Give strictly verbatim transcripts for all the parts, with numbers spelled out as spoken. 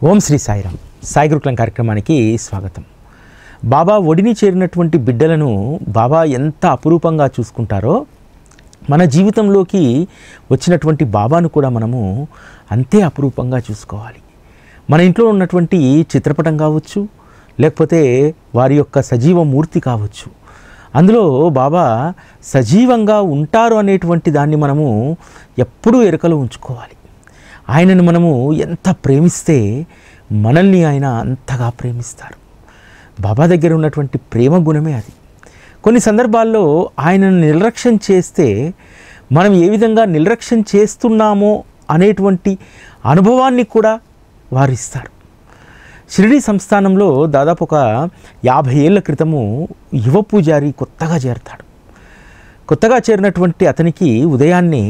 ఓం శ్రీ సాయిరామ్. సాయి గురుకులం కార్యక్రమానికి స్వాగతం. బాబా ఒడిని చేరినటువంటి బిడ్డలను బాబా ఎంత అపురూపంగా చూసుకుంటారో మన జీవితంలోకి వచ్చినటువంటి బాబాను కూడా మనము అంతే అపురూపంగా చూసుకోవాలి. మన ఇంట్లో ఉన్నటువంటి చిత్రపటం కావచ్చు, లేకపోతే వారి యొక్క సజీవ మూర్తి కావచ్చు, అందులో బాబా సజీవంగా ఉంటారు అనేటువంటి దాన్ని మనము ఎప్పుడూ ఎరుకలో ఉంచుకోవాలి. ఆయనను మనము ఎంత ప్రేమిస్తే మనల్ని ఆయన అంతగా ప్రేమిస్తారు. బాబా దగ్గర ఉన్నటువంటి ప్రేమ గుణమే అది. కొన్ని సందర్భాల్లో ఆయనను నిర్లక్ష్యం చేస్తే మనం ఏ విధంగా నిర్లక్ష్యం చేస్తున్నామో అనేటువంటి అనుభవాన్ని కూడా వారు ఇస్తారు. షిరిడీ సంస్థానంలో దాదాపు ఒక యాభై ఏళ్ల క్రితము యువ పూజారి కొత్తగా చేరతాడు. కొత్తగా చేరినటువంటి అతనికి ఉదయాన్నే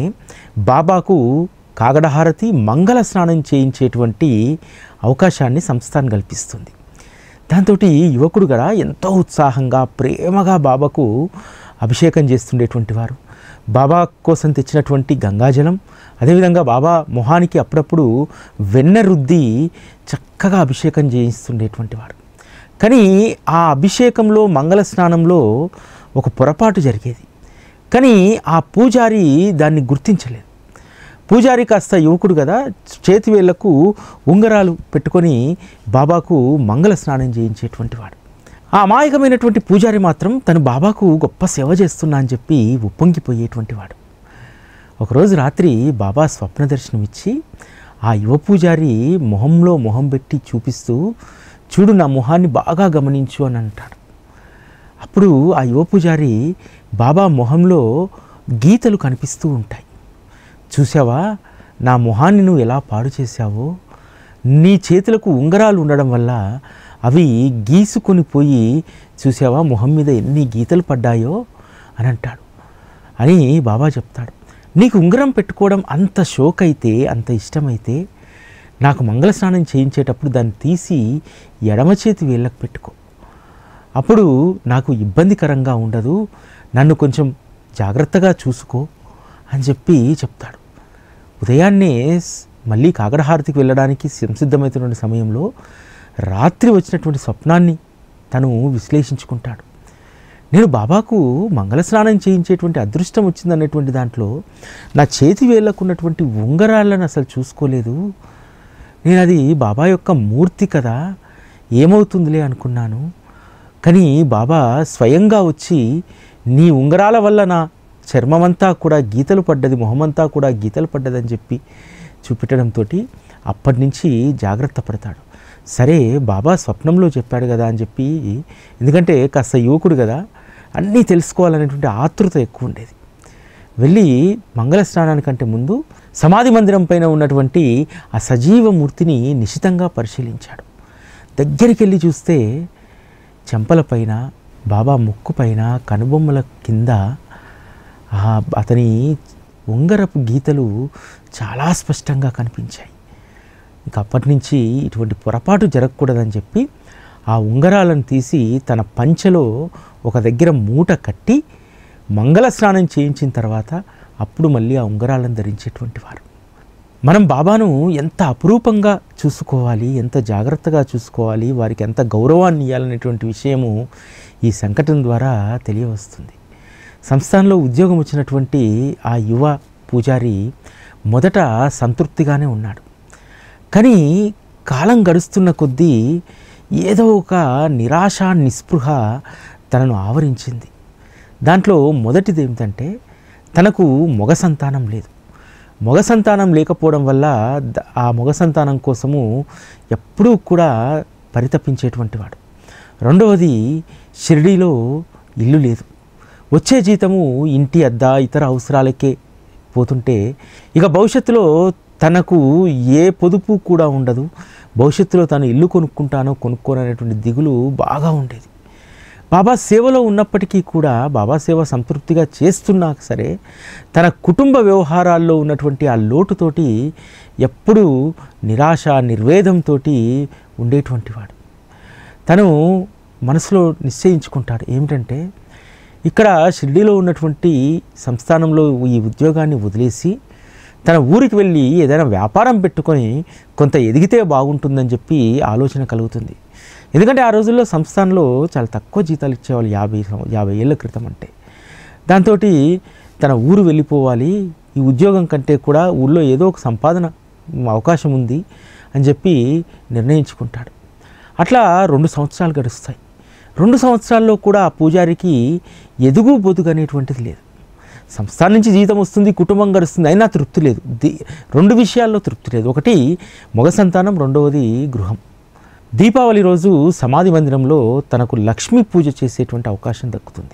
బాబాకు కాగడహారతి, మంగళ స్నానం చేయించేటువంటి అవకాశాన్ని సంస్థానం కల్పిస్తుంది. దాంతో యువకుడు కూడా ఎంతో ఉత్సాహంగా ప్రేమగా బాబాకు అభిషేకం చేస్తుండేటువంటి వారు. బాబా కోసం తెచ్చినటువంటి గంగాజలం, అదేవిధంగా బాబా మొహానికి అప్పుడప్పుడు వెన్న రుద్ది చక్కగా అభిషేకం చేయిస్తుండేటువంటి వారు. కానీ ఆ అభిషేకంలో, మంగళ స్నానంలో ఒక పొరపాటు జరిగేది. కానీ ఆ పూజారి దాన్ని గుర్తించలేదు. పూజారి కాస్త యువకుడు కదా, చేతివేళ్లకు ఉంగరాలు పెట్టుకొని బాబాకు మంగళ స్నానం చేయించేటువంటి వాడు. ఆ అమాయకమైనటువంటి పూజారి మాత్రం తను బాబాకు గొప్ప సేవ చేస్తున్నా అని చెప్పి ఉప్పొంగిపోయేటువంటి వాడు. ఒకరోజు రాత్రి బాబా స్వప్న దర్శనం ఇచ్చి ఆ యువ పూజారి మొహంలో మొహం పెట్టి చూపిస్తూ, చూడు నా మొహాన్ని బాగా గమనించు అని అంటాడు. అప్పుడు ఆ యువ పూజారి బాబా మొహంలో గీతలు కనిపిస్తూ ఉంటాయి. చూసావా, నా మొహాన్ని నువ్వు ఎలా పాడు చేశావో, నీ చేతులకు ఉంగరాలు ఉండడం వల్ల అవి గీసుకొని పోయి చూసావా మొహం మీద ఎన్ని గీతలు పడ్డాయో అని అంటాడు. అని బాబా చెప్తాడు, నీకు ఉంగరం పెట్టుకోవడం అంత షోక్ అయితే, అంత ఇష్టమైతే నాకు మంగళ స్నానం చేయించేటప్పుడు దాన్ని తీసి ఎడమ చేతి వేళ్ళకు పెట్టుకో, అప్పుడు నాకు ఇబ్బందికరంగా ఉండదు, నన్ను కొంచెం జాగ్రత్తగా చూసుకో అని చెప్పి చెప్తాడు. ఉదయాన్నే మళ్ళీ కాగడహారతికి వెళ్ళడానికి సంసిద్ధమవుతున్న సమయంలో రాత్రి వచ్చినటువంటి స్వప్నాన్ని తను విశ్లేషించుకుంటాడు. నేను బాబాకు మంగళ స్నానం చేయించేటువంటి అదృష్టం వచ్చిందనేటువంటి దాంట్లో నా చేతి వేళ్ళకున్నటువంటి ఉంగరాలను అసలు చూసుకోలేదు. నేను అది బాబా యొక్క మూర్తి కదా, ఏమవుతుందిలే అనుకున్నాను. కానీ బాబా స్వయంగా వచ్చి నీ ఉంగరాల వల్ల నా చర్మమంతా కూడా గీతలు పడ్డది, మొహమంతా కూడా గీతలు పడ్డదని చెప్పి చూపెట్టడంతో అప్పటి నుంచి జాగ్రత్త పడతాడు. సరే బాబా స్వప్నంలో చెప్పాడు కదా అని చెప్పి, ఎందుకంటే కాస్త యువకుడు కదా, అన్నీ తెలుసుకోవాలనేటువంటి ఆతృత ఎక్కువ ఉండేది. వెళ్ళి మంగళ స్నానానికంటే ముందు సమాధి మందిరం పైన ఉన్నటువంటి ఆ సజీవ మూర్తిని నిశితంగా పరిశీలించాడు. దగ్గరికి వెళ్ళి చూస్తే చెంపలపైన, బాబా ముక్కు పైన, కనుబొమ్మల కింద అతని ఉంగరపు గీతలు చాలా స్పష్టంగా కనిపించాయి. ఇంక అప్పటి నుంచి ఇటువంటి పొరపాటు జరగకూడదని చెప్పి ఆ ఉంగరాలను తీసి తన పంచెలో ఒక దగ్గర మూట కట్టి మంగళ స్నానం చేయించిన తర్వాత అప్పుడు మళ్ళీ ఆ ఉంగరాలను ధరించేటువంటి వారు. మనం బాబాను ఎంత అపురూపంగా చూసుకోవాలి, ఎంత జాగ్రత్తగా చూసుకోవాలి, వారికి ఎంత గౌరవాన్ని ఇవ్వాలనేటువంటి విషయము ఈ సంఘటన ద్వారా తెలియవస్తుంది. సంస్థానంలో ఉద్యోగం వచ్చినటువంటి ఆ యువ పూజారి మొదట సంతృప్తిగానే ఉన్నాడు. కానీ కాలం గడుస్తున్న కొద్దీ ఏదో ఒక నిరాశ, నిస్పృహ తనను ఆవరించింది. దాంట్లో మొదటిది ఏమిటంటే తనకు మగ సంతానం లేదు. మగ సంతానం లేకపోవడం వల్ల ఆ మగ సంతానం కోసము ఎప్పుడూ కూడా పరితపించేటువంటి వాడు. రెండవది, షిరిడీలో ఇల్లు లేదు. వచ్చే జీతము ఇంటి అద్దె, ఇతర అవసరాలకే పోతుంటే ఇక భవిష్యత్తులో తనకు ఏ పొదుపు కూడా ఉండదు. భవిష్యత్తులో తను ఇల్లు కొనుక్కుంటానో కొనుక్కోననేటువంటి దిగులు బాగా ఉండేది. బాబా సేవలో ఉన్నప్పటికీ కూడా, బాబా సేవ సంతృప్తిగా చేస్తున్నా సరే, తన కుటుంబ వ్యవహారాల్లో ఉన్నటువంటి ఆ లోటుతోటి ఎప్పుడూ నిరాశ, నిర్వేదంతో ఉండేటువంటి వాడు. తను మనసులో నిశ్చయించుకుంటాడు ఏమిటంటే, ఇక్కడ షిరిడీలో ఉన్నటువంటి సంస్థానంలో ఈ ఉద్యోగాన్ని వదిలేసి తన ఊరికి వెళ్ళి ఏదైనా వ్యాపారం పెట్టుకొని కొంత ఎదిగితే బాగుంటుందని చెప్పి ఆలోచన కలుగుతుంది. ఎందుకంటే ఆ రోజుల్లో సంస్థానంలో చాలా తక్కువ జీతాలు ఇచ్చేవాళ్ళు యాభై యాభై ఏళ్ళ క్రితం అంటే. దాంతో తన ఊరు వెళ్ళిపోవాలి, ఈ ఉద్యోగం కంటే కూడా ఊళ్ళో ఏదో ఒక సంపాదన అవకాశం ఉంది అని చెప్పి నిర్ణయించుకుంటాడు. అట్లా రెండు సంవత్సరాలు గడుస్తాయి. రెండు సంవత్సరాల్లో కూడా ఆ పూజారికి ఎదుగు బొదుగు అనేటువంటిది లేదు. సంస్థానం నుంచి జీతం వస్తుంది, కుటుంబం గడుస్తుంది, అయినా తృప్తి లేదు. ది రెండు విషయాల్లో తృప్తి లేదు. ఒకటి మగ సంతానం, రెండవది గృహం. దీపావళి రోజు సమాధి మందిరంలో తనకు లక్ష్మీ పూజ చేసేటువంటి అవకాశం దక్కుతుంది.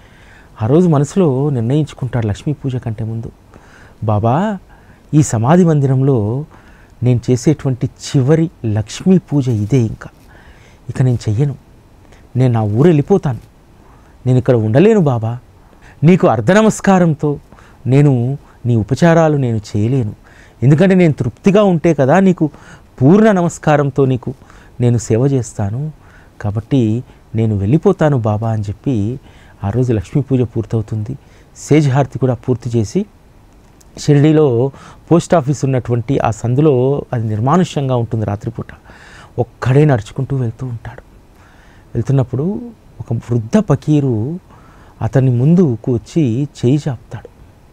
ఆ రోజు మనసులో నిర్ణయించుకుంటాడు లక్ష్మీ పూజ కంటే ముందు, బాబా ఈ సమాధి మందిరంలో నేను చేసేటువంటి చివరి లక్ష్మీ పూజ ఇదే, ఇంకా ఇక నేను చెయ్యను, నేను నా ఊరు వెళ్ళిపోతాను, నేను ఇక్కడ ఉండలేను బాబా, నీకు అర్ధ నమస్కారంతో నేను నీ ఉపచారాలు నేను చేయలేను, ఎందుకంటే నేను తృప్తిగా ఉంటే కదా నీకు పూర్ణ నమస్కారంతో నీకు నేను సేవ చేస్తాను, కాబట్టి నేను వెళ్ళిపోతాను బాబా అని చెప్పి ఆ రోజు లక్ష్మీ పూజ పూర్తవుతుంది. సేజ్ హారతి కూడా పూర్తి చేసి షిరిడీలో పోస్ట్ ఆఫీస్ ఉన్నటువంటి ఆ సందులో అది నిర్మానుష్యంగా ఉంటుంది. రాత్రిపూట ఒక్కడే నడుచుకుంటూ వెళ్తూ ఉంటాడు. వెళ్తున్నప్పుడు ఒక వృద్ధ పకీరు అతని ముందుకు వచ్చి చేయి చాపుతాడు.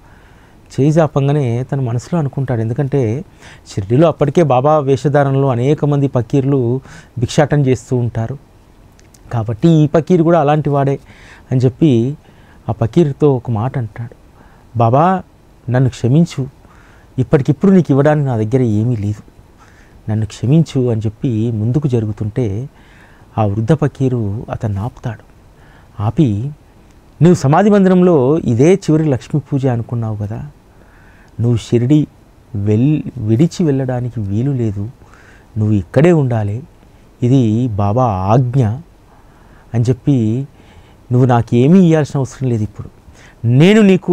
చేయి చాపంగానే తన మనసులో అనుకుంటాడు, ఎందుకంటే షిరిడీలో అప్పటికే బాబా వేషధారణలో అనేక మంది పకీర్లు భిక్షాటన చేస్తూ ఉంటారు, కాబట్టి ఈ పకీరు కూడా అలాంటి వాడే అని చెప్పి ఆ పకీర్తో ఒక మాట అంటాడు, బాబా నన్ను క్షమించు, ఇప్పటికిప్పుడు నీకు ఇవ్వడానికి నా దగ్గర ఏమీ లేదు, నన్ను క్షమించు అని చెప్పి ముందుకు జరుగుతుంటే ఆ వృద్ధ పకీరు అతన్ని ఆపుతాడు. ఆపి, నువ్వు సమాధి మందిరంలో ఇదే చివరి లక్ష్మీ పూజ అనుకున్నావు కదా, నువ్వు షిరిడి వెల్ విడిచి వెళ్ళడానికి వీలు లేదు, నువ్వు ఇక్కడే ఉండాలి, ఇది బాబా ఆజ్ఞ అని చెప్పి నువ్వు నాకేమీ ఇవ్వాల్సిన అవసరం లేదు, ఇప్పుడు నేను నీకు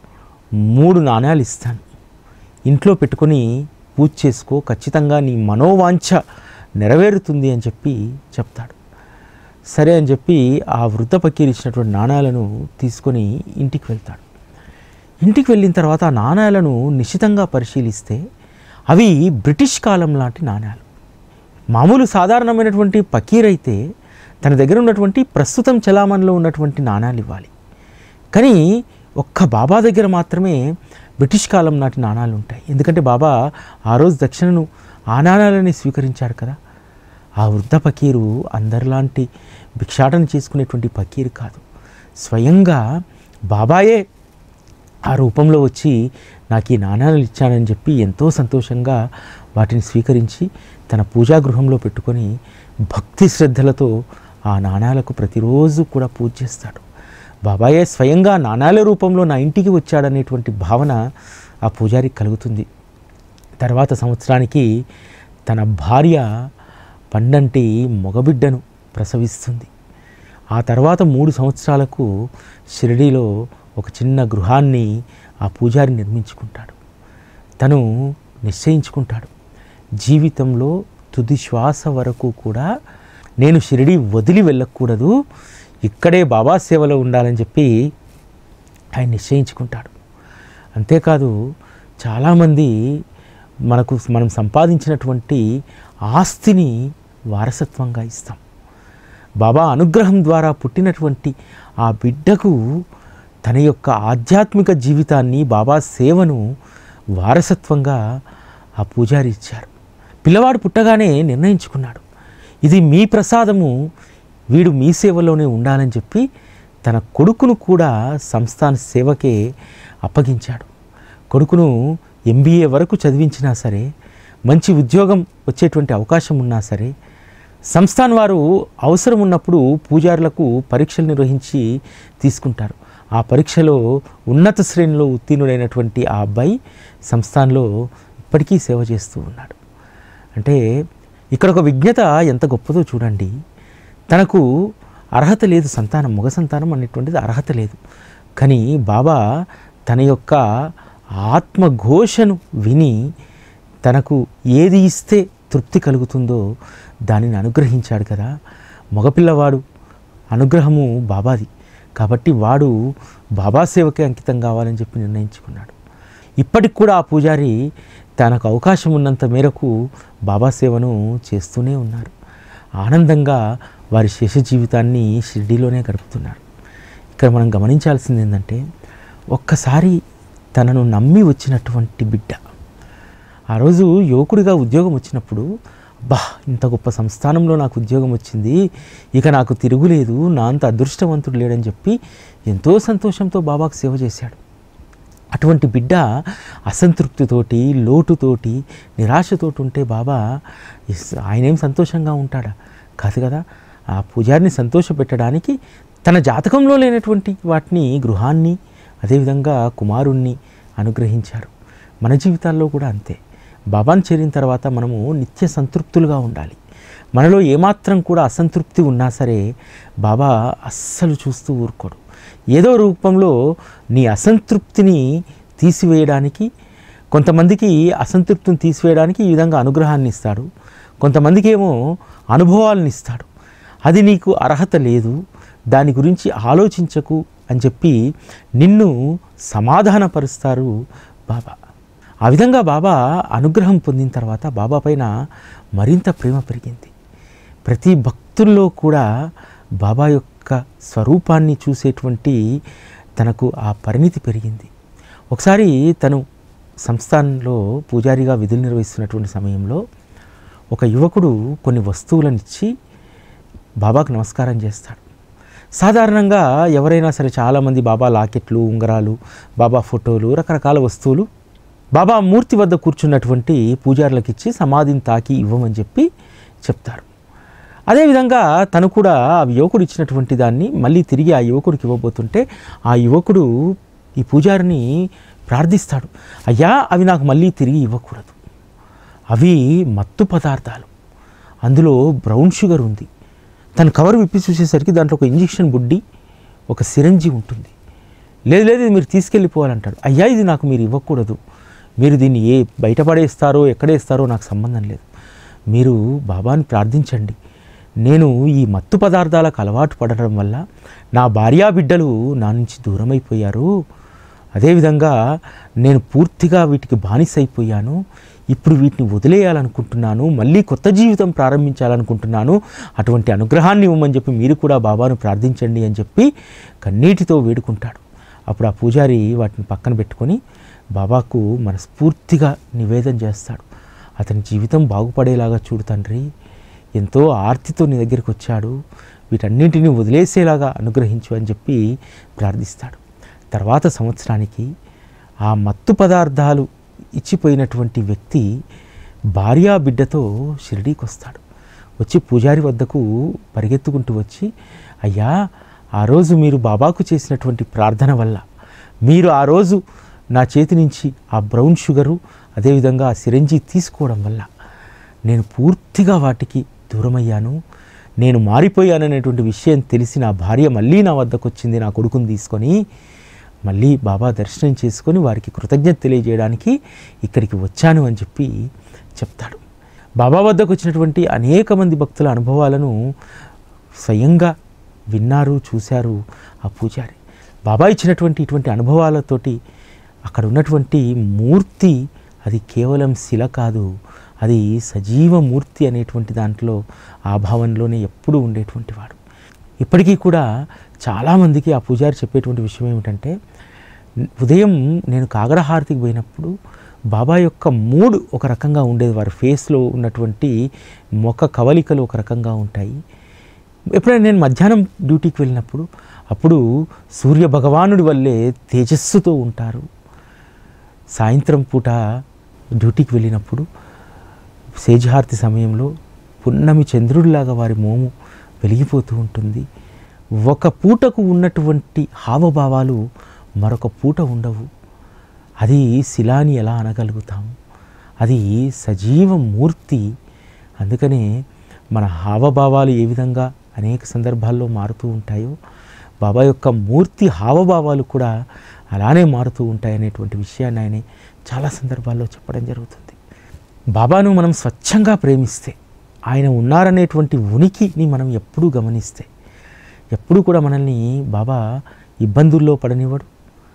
మూడు నాణ్యాలు ఇస్తాను, ఇంట్లో పెట్టుకొని పూజ చేసుకో, ఖచ్చితంగా నీ మనోవాంఛ నెరవేరుతుంది అని చెప్పి చెప్తాడు. సరే అని చెప్పి ఆ వృద్ధ పకీరు ఇచ్చినటువంటి నాణ్యాలను తీసుకొని ఇంటికి వెళ్తాడు. ఇంటికి వెళ్ళిన తర్వాత ఆ నాణ్యాలను నిశితంగా పరిశీలిస్తే అవి బ్రిటిష్ కాలం లాంటి నాణ్యాలు. మామూలు సాధారణమైనటువంటి పకీర్ అయితే తన దగ్గర ఉన్నటువంటి ప్రస్తుతం చలామణిలో ఉన్నటువంటి నాణ్యాలు ఇవ్వాలి, కానీ ఒక్క బాబా దగ్గర మాత్రమే బ్రిటిష్ కాలం నాటి నాణ్యాలు ఉంటాయి. ఎందుకంటే బాబా ఆ రోజు దక్షిణను ఆ నాణ్యాలని స్వీకరించాడు కదా. ఆ వృద్ధ పకీరు అందరిలాంటి భిక్షాటన చేసుకునేటువంటి పకీరు కాదు, స్వయంగా బాబాయే ఆ రూపంలో వచ్చి నాకు ఈ నాణ్యాలు ఇచ్చానని చెప్పి ఎంతో సంతోషంగా వాటిని స్వీకరించి తన పూజాగృహంలో పెట్టుకొని భక్తి శ్రద్ధలతో ఆ నాణ్యాలకు ప్రతిరోజు కూడా పూజ చేస్తాడు. బాబాయే స్వయంగా నాణ్యాల రూపంలో నా ఇంటికి వచ్చాడనేటువంటి భావన ఆ పూజారికి కలుగుతుంది. తర్వాత సంవత్సరానికి తన భార్య పండంటి మగబిడ్డను ప్రసవిస్తుంది. ఆ తర్వాత మూడు సంవత్సరాలకు షిరిడీలో ఒక చిన్న గృహాన్ని ఆ పూజారి నిర్మించుకుంటాడు. తను నిశ్చయించుకుంటాడు, జీవితంలో తుది శ్వాస వరకు కూడా నేను షిరిడీ వదిలి వెళ్ళకూడదు, ఇక్కడే బాబా సేవలో ఉండాలని చెప్పి ఆయన నిశ్చయించుకుంటాడు. అంతేకాదు చాలామంది మనకు మనం సంపాదించినటువంటి ఆస్తిని వారసత్వంగా ఇస్తాం. బాబా అనుగ్రహం ద్వారా పుట్టినటువంటి ఆ బిడ్డకు తన యొక్క ఆధ్యాత్మిక జీవితాన్ని, బాబా సేవను వారసత్వంగా ఆ పూజారి ఇచ్చారు. పిల్లవాడు పుట్టగానే నిర్ణయించుకున్నాడు, ఇది మీ ప్రసాదము, వీడు మీ సేవలోనే ఉండాలని చెప్పి తన కొడుకును కూడా సంస్థాన సేవకే అప్పగించాడు. కొడుకును ఎంబీఏ వరకు చదివించినా సరే, మంచి ఉద్యోగం వచ్చేటువంటి అవకాశం ఉన్నా సరే, సంస్థాన్ వారు అవసరం ఉన్నప్పుడు పూజారులకు పరీక్షలు నిర్వహించి తీసుకుంటారు. ఆ పరీక్షలో ఉన్నత శ్రేణిలో ఉత్తీర్ణుడైనటువంటి ఆ అబ్బాయి సంస్థాన్లో ఇప్పటికీ సేవ చేస్తూ ఉన్నాడు. అంటే ఇక్కడ ఒక విజ్ఞత ఎంత గొప్పదో చూడండి. తనకు అర్హత లేదు, సంతానం మగ సంతానం అనేటువంటిది అర్హత లేదు, కానీ బాబా తన యొక్క ఆత్మఘోషను విని తనకు ఏది ఇస్తే తృప్తి కలుగుతుందో దానిని అనుగ్రహించాడు కదా. మగపిల్లవాడు అనుగ్రహము బాబాది, కాబట్టి వాడు బాబా సేవకే అంకితం కావాలని చెప్పి నిర్ణయించుకున్నాడు. ఇప్పటికి కూడా ఆ పూజారి తనకు అవకాశం ఉన్నంత మేరకు బాబా సేవను చేస్తూనే ఉన్నారు. ఆనందంగా వారి శేష జీవితాన్ని షిర్డీలోనే గడుపుతున్నారు. ఇక్కడ మనం గమనించాల్సింది ఏంటంటే, ఒక్కసారి తనను నమ్మి వచ్చినటువంటి బిడ్డ ఆ రోజు యువకుడిగా ఉద్యోగం వచ్చినప్పుడు, బా ఇంత గొప్ప సంస్థానంలో నాకు ఉద్యోగం వచ్చింది, ఇక నాకు తిరుగులేదు, నా అంత అదృష్టవంతుడు లేడని చెప్పి ఎంతో సంతోషంతో బాబాకు సేవ చేశాడు. అటువంటి బిడ్డ అసంతృప్తితోటి, లోటుతోటి, నిరాశతోటి ఉంటే బాబా ఆయనేం సంతోషంగా ఉంటాడా? కాదు కదా. ఆ పూజారిని సంతోషపెట్టడానికి తన జాతకంలో లేనటువంటి వాటిని, గృహాన్ని, అదేవిధంగా కుమారుణ్ణి అనుగ్రహించారు. మన జీవితాల్లో కూడా అంతే. బాబాను చేరిన తర్వాత మనము నిత్య సంతృప్తులుగా ఉండాలి. మనలో ఏమాత్రం కూడా అసంతృప్తి ఉన్నా సరే బాబా అస్సలు చూస్తూ ఊరుకోడు. ఏదో రూపంలో నీ అసంతృప్తిని తీసివేయడానికి, కొంతమందికి అసంతృప్తిని తీసివేయడానికి ఈ విధంగా అనుగ్రహాన్ని ఇస్తాడు. కొంతమందికి ఏమో అనుభవాలను ఇస్తాడు. అది నీకు అర్హత లేదు, దాని గురించి ఆలోచించకు అని చెప్పి నిన్ను సమాధానపరుస్తారు బాబా. ఆ విధంగా బాబా అనుగ్రహం పొందిన తర్వాత బాబా పైన మరింత ప్రేమ పెరిగింది. ప్రతి భక్తుల్లో కూడా బాబా యొక్క స్వరూపాన్ని చూసేటువంటి తనకు ఆ పరిణితి పెరిగింది. ఒకసారి తను సంస్థానంలో పూజారిగా విధులు నిర్వహిస్తున్నటువంటి సమయంలో ఒక యువకుడు కొన్ని వస్తువులను ఇచ్చి బాబాకు నమస్కారం చేస్తాడు. సాధారణంగా ఎవరైనా సరే చాలామంది బాబా లాకెట్లు, ఉంగరాలు, బాబా ఫోటోలు, రకరకాల వస్తువులు బాబా మూర్తి వద్ద కూర్చున్నటువంటి పూజారులకు ఇచ్చి సమాధిని తాకి ఇవ్వమని చెప్పి చెప్తారు. అదేవిధంగా తను కూడా ఆ యువకుడు ఇచ్చినటువంటి దాన్ని మళ్ళీ తిరిగి ఆ యువకుడికి ఇవ్వబోతుంటే ఆ యువకుడు ఈ పూజారిని ప్రార్థిస్తాడు, అయ్యా అవి నాకు మళ్ళీ తిరిగి ఇవ్వకూడదు, అవి మత్తు పదార్థాలు, అందులో బ్రౌన్ షుగర్ ఉంది. తను కవర్ విప్పి చూసేసరికి దాంట్లో ఒక ఇంజెక్షన్ బుడ్డి, ఒక సిరంజి ఉంటుంది. లేదు లేదు ఇది మీరు తీసుకెళ్ళిపోవాలంటాడు. అయ్యా ఇది నాకు మీరు ఇవ్వకూడదు, మీరు దీన్ని ఏ బయటపడేస్తారో ఎక్కడేస్తారో నాకు సంబంధం లేదు, మీరు బాబాని ప్రార్థించండి. నేను ఈ మత్తు పదార్థాలకు అలవాటు పడడం వల్ల నా భార్యా బిడ్డలు నా నుంచి దూరం అయిపోయారు, అదేవిధంగా నేను పూర్తిగా వీటికి బానిసైపోయాను, ఇప్పుడు వీటిని వదిలేయాలనుకుంటున్నాను, మళ్ళీ కొత్త జీవితం ప్రారంభించాలనుకుంటున్నాను, అటువంటి అనుగ్రహాన్ని ఇవ్వమని చెప్పి మీరు కూడా బాబాను ప్రార్థించండి అని చెప్పి కన్నీటితో వేడుకుంటాడు. అప్పుడు ఆ పూజారి వాటిని పక్కన పెట్టుకొని బాబాకు మనస్ఫూర్తిగా నివేదన చేస్తాడు. అతని జీవితం బాగుపడేలాగా చూడు తండ్రి, ఎంతో ఆర్తితో నీ దగ్గరికి వచ్చాడు, వీటన్నింటినీ వదిలేసేలాగా అనుగ్రహించు అని చెప్పి ప్రార్థిస్తాడు. తర్వాత సంవత్సరానికి ఆ మత్తు పదార్థాలు ఇచ్చిపోయినటువంటి వ్యక్తి భార్యా బిడ్డతో షిరిడీకి వస్తాడు. వచ్చి పూజారి వద్దకు పరిగెత్తుకుంటూ వచ్చి, అయ్యా ఆ రోజు మీరు బాబాకు చేసినటువంటి ప్రార్థన వల్ల, మీరు ఆ రోజు నా చేతి నుంచి ఆ బ్రౌన్ షుగరు అదేవిధంగా ఆ సిరంజి తీసుకోవడం వల్ల నేను పూర్తిగా వాటికి దూరమయ్యాను, నేను మారిపోయాననేటువంటి విషయం తెలిసి నా భార్య మళ్ళీ నా వద్దకు వచ్చింది, నా కొడుకుని తీసుకొని మళ్ళీ బాబా దర్శనం చేసుకొని వారికి కృతజ్ఞత తెలియజేయడానికి ఇక్కడికి వచ్చాను అని చెప్పి చెప్తాడు. బాబా వద్దకు వచ్చినటువంటి అనేక మంది భక్తుల అనుభవాలను స్వయంగా విన్నారు, చూశారు ఆ పూజారి. బాబా ఇచ్చినటువంటి ఇటువంటి అనుభవాలతోటి అక్కడ ఉన్నటువంటి మూర్తి అది కేవలం శిల కాదు, అది సజీవ మూర్తి అనేటువంటి దాంట్లో ఆ భావనలోనే ఎప్పుడూ ఉండేటువంటి వాడు. ఇప్పటికీ కూడా చాలామందికి ఆ పూజారి చెప్పేటువంటి విషయం ఏమిటంటే, ఉదయం నేను కాగరహారతికి పోయినప్పుడు బాబా యొక్క మూడ్ ఒక రకంగా ఉండేది, వారి ఫేస్లో ఉన్నటువంటి ముఖ కవలికలు ఒక రకంగా ఉంటాయి. ఎప్పుడైనా నేను మధ్యాహ్నం డ్యూటీకి వెళ్ళినప్పుడు అప్పుడు సూర్య భగవానుడి వల్లే తేజస్సుతో ఉంటారు. సాయంత్రం పూట డ్యూటీకి వెళ్ళినప్పుడు సేజహారతి సమయంలో పున్నమి చంద్రుడిలాగా వారి మోము వెలిగిపోతూ ఉంటుంది. ఒక పూటకు ఉన్నటువంటి హావభావాలు మరొక పూట ఉండవు. అది శిలాని ఎలా అనగలుగుతాము? అది సజీవ మూర్తి. అందుకనే మన హావభావాలు ఏ విధంగా అనేక సందర్భాల్లో మారుతూ ఉంటాయో బాబా యొక్క మూర్తి హావభావాలు కూడా అలానే మారుతూ ఉంటాయనేటువంటి విషయాన్ని ఆయన చాలా సందర్భాల్లో చెప్పడం జరుగుతుంది. బాబాను మనం స్వచ్ఛంగా ప్రేమిస్తే, ఆయన ఉన్నారనేటువంటి ఉనికిని మనం ఎప్పుడూ గమనిస్తే, ఎప్పుడూ కూడా మనల్ని బాబా ఇబ్బందుల్లో పడనివ్వడు,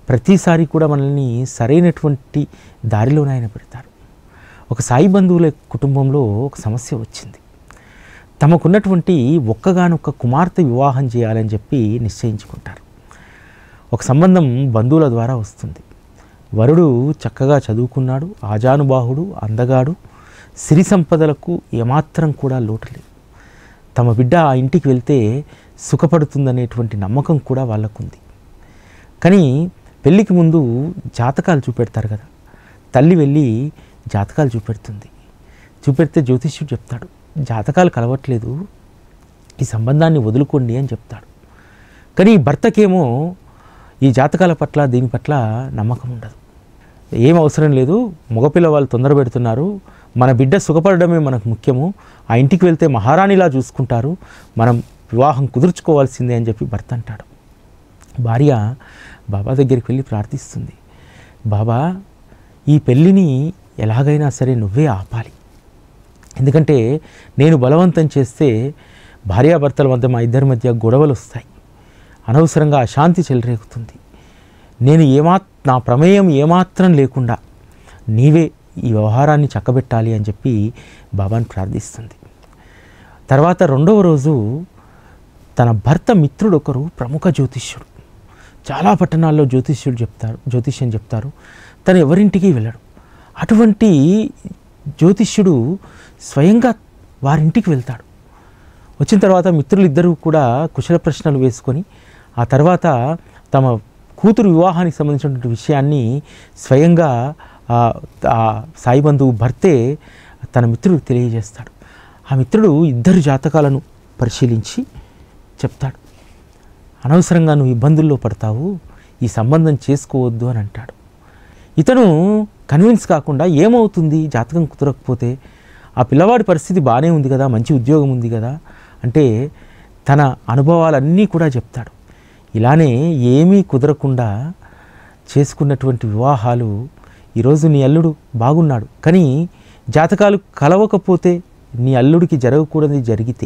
ప్రతిసారి కూడా మనల్ని సరైనటువంటి దారిలోనే ఆయన పెడతారు. ఒక సాయి బంధువుల కుటుంబంలో ఒక సమస్య వచ్చింది. తమకున్నటువంటి ఒక్కగానొక్క కుమార్తె వివాహం చేయాలని చెప్పి నిశ్చయించుకుంటారు. ఒక సంబంధం బంధువుల ద్వారా వస్తుంది. వరుడు చక్కగా చదువుకున్నాడు, ఆజానుబాహుడు, అందగాడు, సిరి సంపదలకు ఏమాత్రం కూడా లోటు లేదు. తమ బిడ్డ ఆ ఇంటికి వెళ్తే సుఖపడుతుందనేటువంటి నమ్మకం కూడా వాళ్ళకుంది. కానీ పెళ్ళికి ముందు జాతకాలు చూపెడతారు కదా, తల్లి వెళ్ళి జాతకాలు చూపెడుతుంది. చూపెడితే జ్యోతిష్యుడు చెప్తాడు, జాతకాలు కలవట్లేదు, ఈ సంబంధాన్ని వదులుకోండి అని చెప్తాడు. కానీ భర్తకేమో ఈ జాతకాల పట్ల దీని పట్ల నమ్మకం ఉండదు. ఏం అవసరం లేదు, మగపిల్ల వాళ్ళు తొందర పెడుతున్నారు, మన బిడ్డ సుఖపడడమే మనకు ముఖ్యము, ఆ ఇంటికి వెళ్తే మహారాణిలా చూసుకుంటారు, మనం వివాహం కుదుర్చుకోవాల్సిందే అని చెప్పి భర్త అంటాడు. భార్య బాబా దగ్గరికి వెళ్ళి ప్రార్థిస్తుంది, బాబా ఈ పెళ్ళిని ఎలాగైనా సరే నువ్వే ఆపాలి, ఎందుకంటే నేను బలవంతం చేస్తే భార్యాభర్తల మధ్య మా ఇద్దరి మధ్య గొడవలు వస్తాయి, అనవసరంగా అశాంతి చెలరేగుతుంది, నేను ఏమా నా ప్రమేయం ఏమాత్రం లేకుండా నీవే ఈ వ్యవహారాన్ని చక్కబెట్టాలి అని చెప్పి బాబాను ప్రార్థిస్తుంది. తర్వాత రెండవ రోజు తన భర్త మిత్రుడు ఒకరు ప్రముఖ జ్యోతిష్యుడు, చాలా పట్టణాల్లో జ్యోతిష్యుడు చెప్తారు జ్యోతిష్యం చెప్తారు తను ఎవరింటికి వెళ్ళడు. అటువంటి జ్యోతిష్యుడు స్వయంగా వారింటికి వెళ్తాడు. వచ్చిన తర్వాత మిత్రులిద్దరూ కూడా కుశల ప్రశ్నలు వేసుకొని ఆ తర్వాత తమ కూతురు వివాహానికి సంబంధించినటువంటి విషయాన్ని స్వయంగా సాయి బంధువు భర్తే తన మిత్రుడికి తెలియజేస్తాడు. ఆ మిత్రుడు ఇద్దరు జాతకాలను పరిశీలించి చెప్తాడు, అనవసరంగా నువ్వు ఇబ్బందుల్లో పడతావు, ఈ సంబంధం చేసుకోవద్దు అని అంటాడు. ఇతను కన్విన్స్ కాకుండా ఏమవుతుంది జాతకం కుదరకపోతే, ఆ పిల్లవాడి పరిస్థితి బాగానే ఉంది కదా, మంచి ఉద్యోగం ఉంది కదా అంటే తన అనుభవాలన్నీ కూడా చెప్తాడు. ఇలానే ఏమీ కుదరకుండా చేసుకున్నటువంటి వివాహాలు, ఈరోజు నీ అల్లుడు బాగున్నాడు కానీ జాతకాలు కలవకపోతే నీ అల్లుడికి జరగకూడనిది జరిగితే,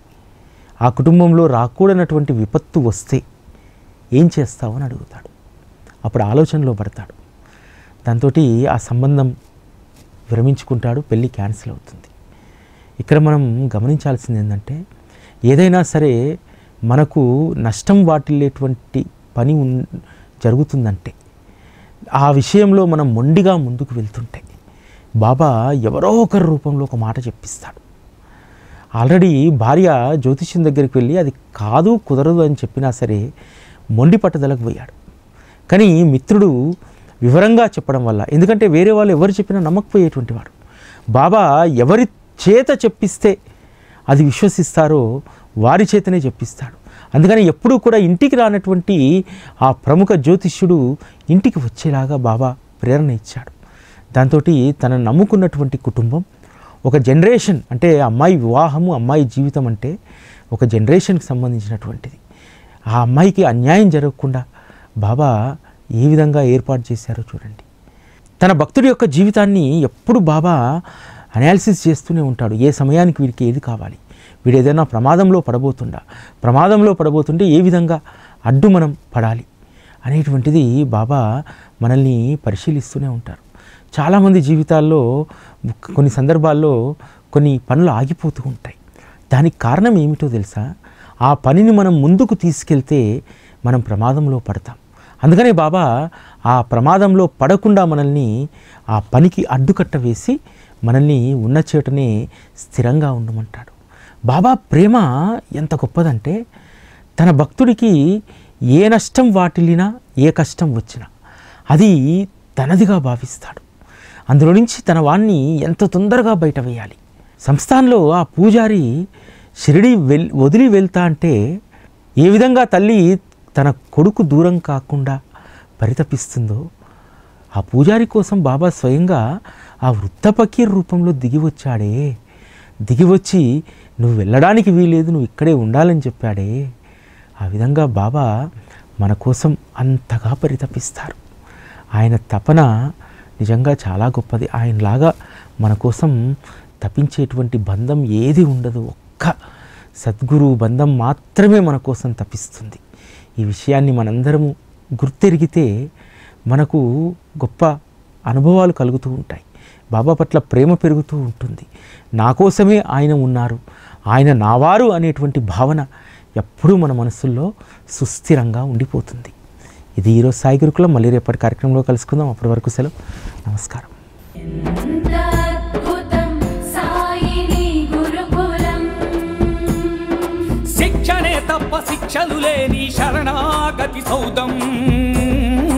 ఆ కుటుంబంలో రాకూడనటువంటి విపత్తు వస్తే ఏం చేస్తావు అని అడుగుతాడు. అప్పుడు ఆలోచనలో పడతాడు. దాంతో ఆ సంబంధం విరమించుకుంటాడు, పెళ్ళి క్యాన్సిల్ అవుతుంది. ఇక్కడ మనం గమనించాల్సింది ఏంటంటే, ఏదైనా సరే మనకు నష్టం వాటిల్లేటువంటి పని జరుగుతుందంటే, ఆ విషయంలో మనం మొండిగా ముందుకు వెళ్తుంటే బాబా ఎవరో ఒకరి రూపంలో ఒక మాట చెప్పిస్తాడు. ఆల్రెడీ భార్య జ్యోతిష్యం దగ్గరికి వెళ్ళి అది కాదు కుదరదు అని చెప్పినా సరే మొండి పట్టుదలకు పోయాడు. కానీ మిత్రుడు వివరంగా చెప్పడం వల్ల, ఎందుకంటే వేరే వాళ్ళు ఎవరు చెప్పినా నమ్మకపోయేటువంటి వాడు, బాబా ఎవరి చేత చెప్పిస్తే అది విశ్వసిస్తారో వారి చేతనే చెప్పిస్తాడు. అందుకని ఎప్పుడూ కూడా ఇంటికి రానటువంటి ఆ ప్రముఖ జ్యోతిష్యుడు ఇంటికి వచ్చేలాగా బాబా ప్రేరణ ఇచ్చాడు. దాంతో తనను నమ్ముకున్నటువంటి కుటుంబం ఒక జనరేషన్, అంటే అమ్మాయి వివాహము అమ్మాయి జీవితం అంటే ఒక జనరేషన్కి సంబంధించినటువంటిది. ఆ అమ్మాయికి అన్యాయం జరగకుండా బాబా ఏ విధంగా ఏర్పాటు చేశారో చూడండి. తన భక్తుడి యొక్క జీవితాన్ని ఎప్పుడు బాబా అనాలిసిస్ చేస్తూనే ఉంటాడు. ఏ సమయానికి వీడికి ఏది కావాలి, వీడు ఏదైనా ప్రమాదంలో పడబోతుండా, ప్రమాదంలో పడబోతుంటే ఏ విధంగా అడ్డు మనం పడాలి అనేటువంటిది బాబా మనల్ని పరిశీలిస్తూనే ఉంటారు. చాలామంది జీవితాల్లో కొన్ని సందర్భాల్లో కొన్ని పనులు ఆగిపోతూ ఉంటాయి. దానికి కారణం ఏమిటో తెలుసా? ఆ పనిని మనం ముందుకు తీసుకెళ్తే మనం ప్రమాదంలో పడతాం. అందుకనే బాబా ఆ ప్రమాదంలో పడకుండా మనల్ని ఆ పనికి అడ్డుకట్ట వేసి మనల్ని ఉన్న చోటనే స్థిరంగా ఉండమంటాడు. బాబా ప్రేమ ఎంత గొప్పదంటే, తన భక్తుడికి ఏ నష్టం వాటిల్లినా ఏ కష్టం వచ్చినా అది తనదిగా భావిస్తాడు. అందులో నుంచి తన వాణ్ణి ఎంత తొందరగా బయట వేయాలి. సంస్థానంలో ఆ పూజారి షిరిడి వెల్ వదిలి వెళ్తా అంటే ఏ విధంగా తల్లి తన కొడుకు దూరం కాకుండా పరితపిస్తుందో, ఆ పూజారి కోసం బాబా స్వయంగా ఆ వృద్ధ ఫకీర్ రూపంలో దిగి వచ్చాడే, దిగి వచ్చి నువ్వు వెళ్ళడానికి వీలేదు, నువ్వు ఇక్కడే ఉండాలని చెప్పాడే. ఆ విధంగా బాబా మన కోసం అంతగా పరితపిస్తారు. ఆయన తపన నిజంగా చాలా గొప్పది. ఆయనలాగా మన కోసం తపించేటువంటి బంధం ఏది ఉండదు. ఒక్క సద్గురు బంధం మాత్రమే మన కోసం తపిస్తుంది. ఈ విషయాన్ని మనందరము గుర్తెరిగితే మనకు గొప్ప అనుభవాలు కలుగుతూ ఉంటాయి. బాబా పట్ల ప్రేమ పెరుగుతూ ఉంటుంది. నా కోసమే ఆయన ఉన్నారు, ఆయన నావారు అనేటువంటి భావన ఎప్పుడూ మన మనసుల్లో సుస్థిరంగా ఉండిపోతుంది. ఇది ఈరోజు సాయి గురుకులం. మళ్ళీ రేపటి కార్యక్రమంలో కలుసుకుందాం. అప్పటి వరకు సెలవు. నమస్కారం. శిక్షణే తప్ప శిక్షలు లేని శరణాగతి సౌదం.